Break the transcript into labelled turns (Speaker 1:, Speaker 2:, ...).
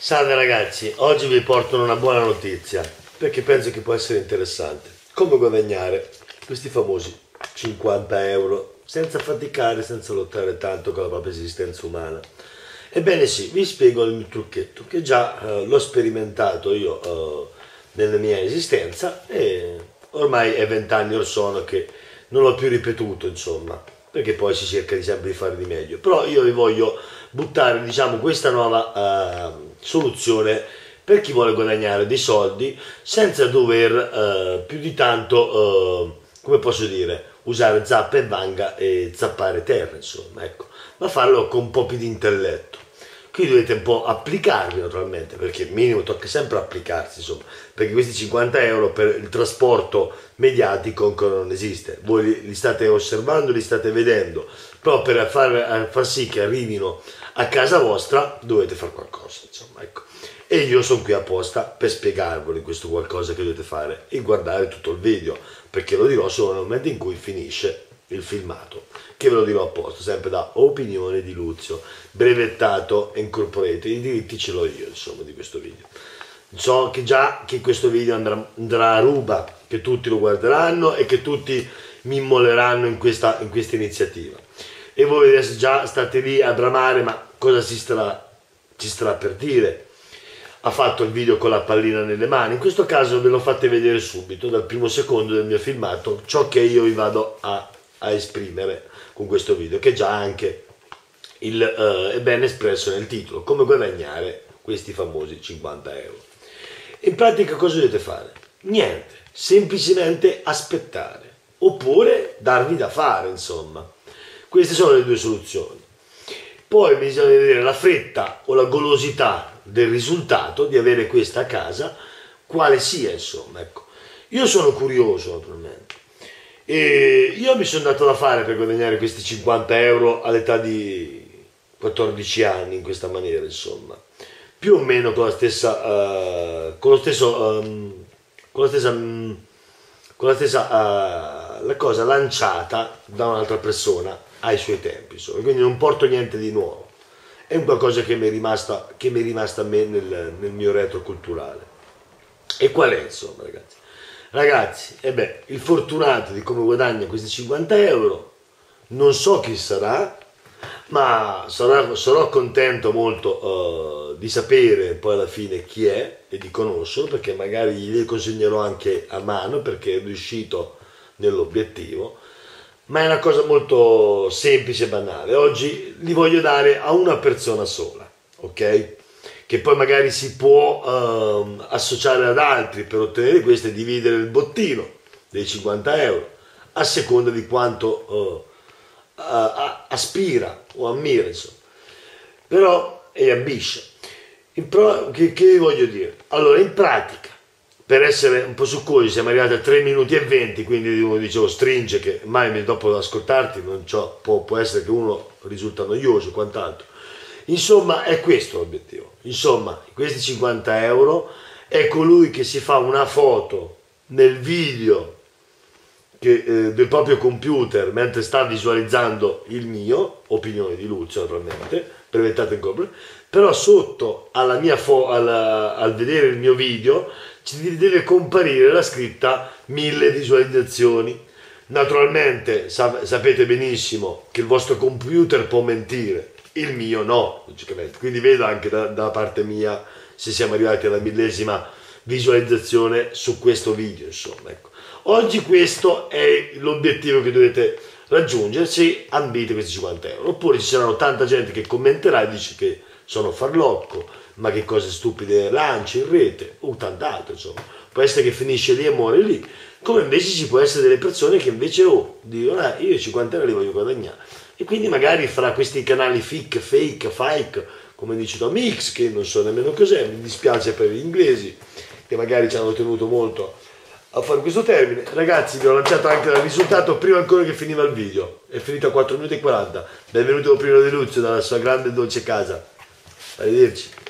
Speaker 1: Salve ragazzi, oggi vi porto una buona notizia perché penso che può essere interessante. Come guadagnare questi famosi 50 euro senza faticare, senza lottare tanto con la propria esistenza umana. Ebbene sì, vi spiego il mio trucchetto che già l'ho sperimentato io nella mia esistenza e ormai è 20 anni or sono che non l'ho più ripetuto, insomma, perché poi si cerca sempre di fare di meglio. Però io vi voglio buttare, diciamo, questa nuova soluzione per chi vuole guadagnare dei soldi senza dover più di tanto, come posso dire, usare zappa e vanga e zappare terra, insomma, ecco, ma farlo con un po' più di intelletto. Qui dovete un po' applicarvi naturalmente, perché minimo tocca sempre applicarsi, insomma, perché questi 50 euro per il trasporto mediatico ancora non esiste. Voi li state osservando, li state vedendo, però per far sì che arrivino a casa vostra dovete fare qualcosa, insomma, ecco. E io sono qui apposta per spiegarvelo questo qualcosa che dovete fare e guardare tutto il video, perché lo dirò solo nel momento in cui finisce il filmato, che ve lo dirò apposta, sempre da Opinione di Luzio, brevettato e incorporato. I diritti ce l'ho io, insomma, di questo video. So che già che questo video andrà a ruba, che tutti lo guarderanno e che tutti mi immoleranno in questa iniziativa. E voi adesso già state lì a bramare, ma cosa ci starà per dire? Ha fatto il video con la pallina nelle mani. In questo caso ve lo fate vedere subito, dal primo secondo del mio filmato, ciò che io vi vado a esprimere con questo video, che già anche è ben espresso nel titolo: come guadagnare questi famosi 50 euro. In pratica cosa dovete fare? Niente, semplicemente aspettare, oppure darvi da fare, insomma. Queste sono le due soluzioni. Poi bisogna vedere la fretta o la golosità del risultato, di avere questa a casa, quale sia, insomma, ecco. Io sono curioso, naturalmente. E io mi sono dato da fare per guadagnare questi 50 euro all'età di 14 anni in questa maniera, insomma, più o meno con la stessa la cosa lanciata da un'altra persona ai suoi tempi, insomma. Quindi non porto niente di nuovo, è un qualcosa che mi è rimasta a me nel mio retro culturale. E qual è, insomma, ragazzi, il fortunato di come guadagna questi 50 euro, non so chi sarà, ma sarò contento molto di sapere poi alla fine chi è e di conoscerlo, perché magari gli consegnerò anche a mano perché è riuscito nell'obiettivo. Ma è una cosa molto semplice e banale. Oggi li voglio dare a una persona sola, ok? Che poi magari si può associare ad altri per ottenere questo e dividere il bottino dei 50 euro a seconda di quanto aspira o ammira, insomma, però e ambisce. Che vi voglio dire? Allora, in pratica, per essere un po' succosi, siamo arrivati a 3 minuti e 20, quindi uno dicevo stringe, che mai dopo ascoltarti non può essere che uno risulta noioso e quant'altro. Insomma, è questo l'obiettivo. Insomma, questi 50 euro è colui che si fa una foto nel video del proprio computer mentre sta visualizzando il mio Opinione di Luzio, naturalmente, brevettato in copia, però sotto alla al vedere il mio video ci deve comparire la scritta 1000 visualizzazioni. Naturalmente sapete benissimo che il vostro computer può mentire, il mio no, logicamente, quindi vedo anche da parte mia se siamo arrivati alla 1000ª visualizzazione su questo video, insomma, ecco. Oggi questo è l'obiettivo che dovete raggiungere se ambite questi 50 euro, oppure ci saranno tanta gente che commenterà e dice che sono farlocco, ma che cose stupide lanci in rete, o tant'altro, insomma. Può essere che finisce lì e muore lì, come invece ci può essere delle persone che invece dicono io 50 euro li voglio guadagnare, e quindi magari fra questi canali fake, come dice Tom X, che non so nemmeno cos'è, mi dispiace per gli inglesi che magari ci hanno tenuto molto a fare questo termine. Ragazzi, vi ho lanciato anche il risultato prima ancora che finiva il video, è finito a 4 minuti e 40. Benvenuti a Opinione di Luzio dalla sua grande e dolce casa. Arrivederci.